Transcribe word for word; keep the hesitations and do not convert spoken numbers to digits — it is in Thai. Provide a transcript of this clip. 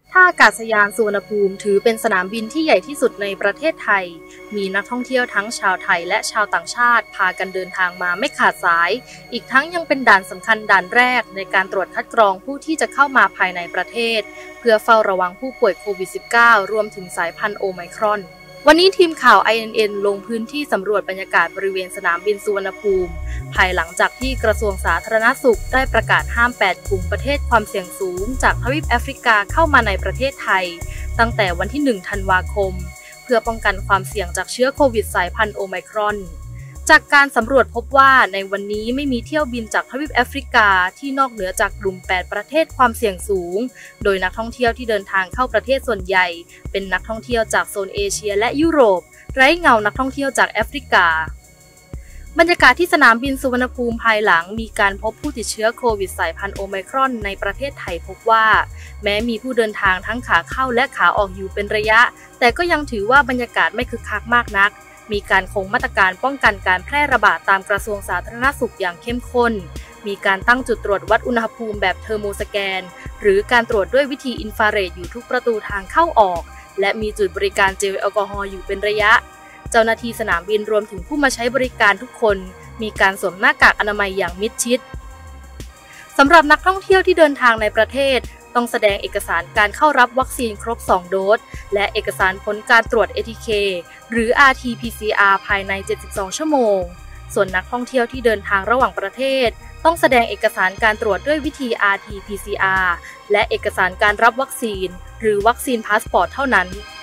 ท่าอากาศยานสุวรรณภูมิถือเป็นสนามบินที่ใหญ่ที่สุดในประเทศไทยมีนักท่องเที่ยวทั้งชาวไทยและชาวต่างชาติพากันเดินทางมาไม่ขาดสายอีกทั้งยังเป็นด่านสำคัญด่านแรกในการตรวจคัดกรองผู้ที่จะเข้ามาภายในประเทศเพื่อเฝ้าระวังผู้ป่วยโควิด สิบเก้า รวมถึงสายพันธุ์โอไมครอนวันนี้ทีมข่าว ไอ เอ็น เอ็น ลงพื้นที่สำรวจบรรยากาศบริเวณสนามบินสุวรรณภูมิภายหลังจากที่กระทรวงสาธารณสุขได้ประกาศห้ามแปดกลุ่มประเทศความเสี่ยงสูงจากทวีปแอฟริกาเข้ามาในประเทศไทยตั้งแต่วันที่หนึ่งธันวาคมเพื่อป้องกันความเสี่ยงจากเชื้อโควิดสายพันธุ์โอไมครอนจากการสำรวจพบว่าในวันนี้ไม่มีเที่ยวบินจากทวีปแอฟริกาที่นอกเหนือจากกลุ่มแปดประเทศความเสี่ยงสูงโดยนักท่องเที่ยวที่เดินทางเข้าประเทศส่วนใหญ่เป็นนักท่องเที่ยวจากโซนเอเชียและยุโรปไร้เงานักท่องเที่ยวจากแอฟริกาบรรยากาศที่สนามบินสุวรรณภูมิภายหลังมีการพบผู้ติดเชื้อโควิดสายพันธุ์โอไมครอนในประเทศไทยพบว่าแม้มีผู้เดินทางทั้งขาเข้าและขาออกอยู่เป็นระยะแต่ก็ยังถือว่าบรรยากาศไม่คึกคักมากนักมีการคงมาตรการป้องกันการแพร่ระบาดตามกระทรวงสาธารณสุขอย่างเข้มข้นมีการตั้งจุดตรวจวัดอุณหภูมิแบบเทอร์โมสแกนหรือการตรวจด้วยวิธีอินฟราเรดอยู่ทุกประตูทางเข้าออกและมีจุดบริการเจลแอลกอฮอล์อยู่เป็นระยะเจ้าหน้าที่สนามบินรวมถึงผู้มาใช้บริการทุกคนมีการสวมหน้ากากอนามัยอย่างมิดชิดสำหรับนักท่องเที่ยวที่เดินทางในประเทศต้องแสดงเอกสารการเข้ารับวัคซีนครบสองโดสและเอกสารผลการตรวจ เอ ที เค หรือ อาร์ ที พี ซี อาร์ ภายในเจ็ดสิบสองชั่วโมงส่วนนักท่องเที่ยวที่เดินทางระหว่างประเทศต้องแสดงเอกสารการตรวจด้วยวิธี อาร์ ที พี ซี อาร์ และเอกสารการรับวัคซีนหรือวัคซีนพาสปอร์ตเท่านั้น